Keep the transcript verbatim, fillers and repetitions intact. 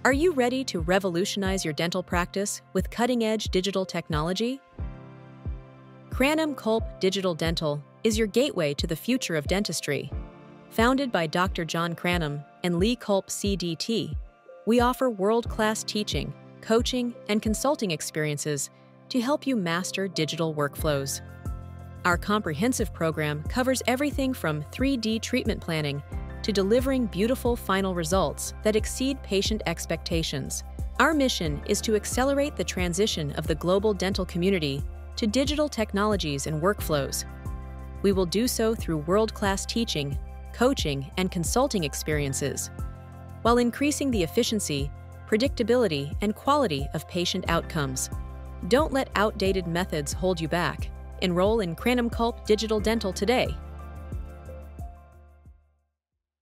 Are you ready to revolutionize your dental practice with cutting-edge digital technology? Cranham Culp Digital Dental is your gateway to the future of dentistry. Founded by Doctor John Cranham and Lee Culp C D T, we offer world-class teaching, coaching, and consulting experiences to help you master digital workflows. Our comprehensive program covers everything from three D treatment planning to delivering beautiful final results that exceed patient expectations. Our mission is to accelerate the transition of the global dental community to digital technologies and workflows. We will do so through world-class teaching, coaching, and consulting experiences, while increasing the efficiency, predictability, and quality of patient outcomes. Don't let outdated methods hold you back. Enroll in Cranham Culp Digital Dental today.